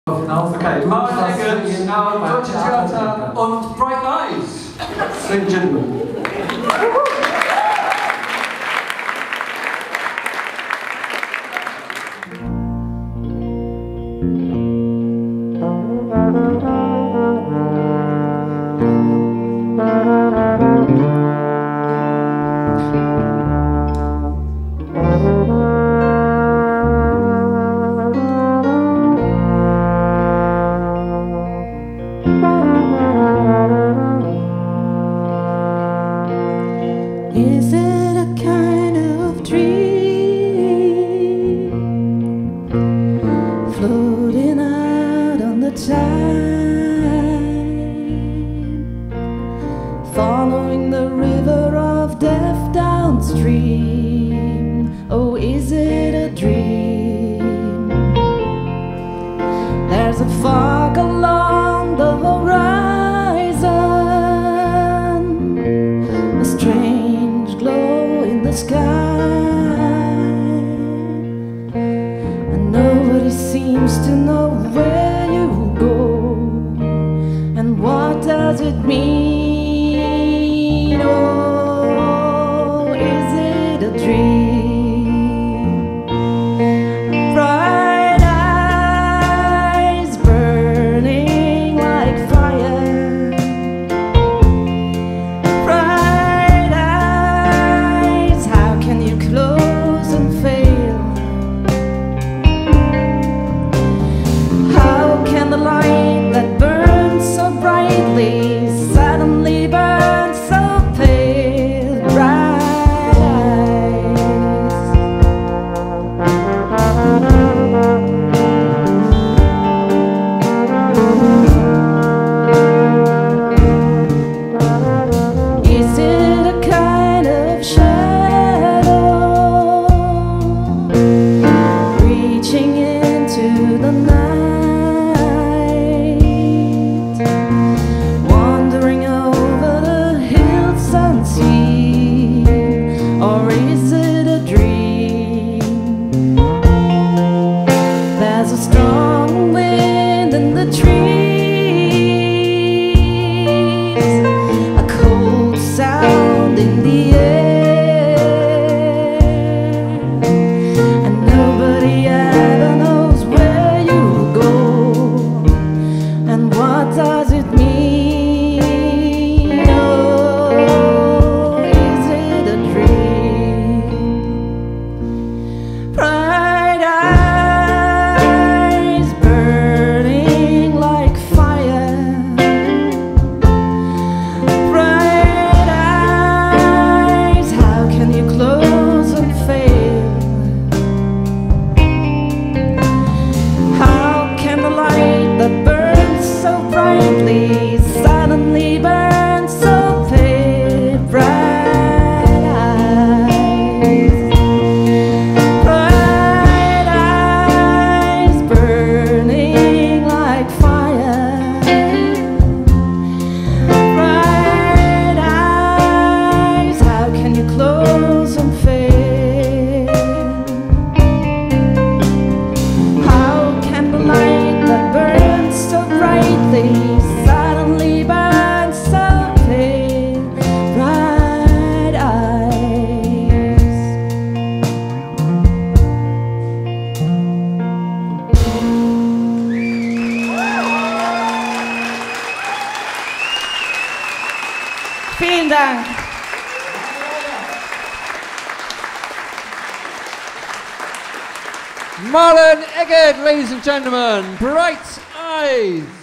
Okay, Marlon Eggers, Deutsche Theater und Bright Eyes. Ladies and gentlemen. Is it a kind of dream floating out on the tide, following the river of death downstream? Oh, is it a dream? There's a fog along the horizon, a strange glow in the sky, and nobody seems to know where you go, and what does it mean? Oh, is it a dream? Bright eyes burning like fire, bright eyes, how can you close and fail? How can the light that burns so brightly suddenly burn so pale? Bright eyes. Is it a kind of shadow reaching into the night, wandering over the hills unseen? Or is it a dream? There's a strong wind in the trees, a cold sound in the air, and nobody ever knows where you go, and what does it mean? Oh, is it a dream? Bright eyes burning like fire, bright eyes, how can you close and fail? How can the light that burns so brightly suddenly burn so pale? Bright eyes burning like fire, bright eyes, how can you close and fail? How can the light that burns so brightly suddenly burn so pale? Bright eyes. Vielen Dank. Marlon Eggers, ladies and gentlemen, Bright Eyes.